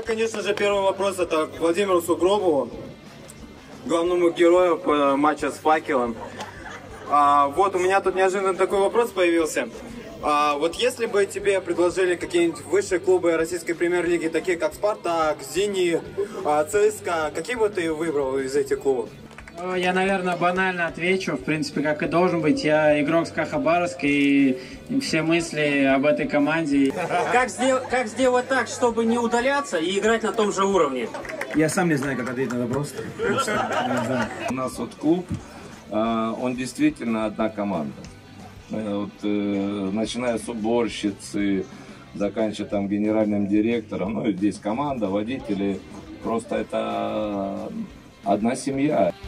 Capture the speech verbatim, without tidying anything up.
конечно же, первый вопрос это к Владимиру Сугробову, главному герою по матча с Факелом. А, вот у меня тут неожиданно такой вопрос появился. А, вот если бы тебе предложили какие-нибудь высшие клубы российской премьер-лиги, такие как Спартак, Зенит, а, ЦСКА, какие бы ты выбрал из этих клубов? Я, наверное, банально отвечу, в принципе, как и должен быть. Я игрок СКА Хабаровск, и все мысли об этой команде. Как, сдел как сделать так, чтобы не удаляться и играть на том же уровне? Я сам не знаю, как ответить на вопрос. У нас вот клуб, он действительно одна команда. Вот, начиная с уборщицы, заканчивая там генеральным директором, ну и здесь команда, водители. Просто это одна семья.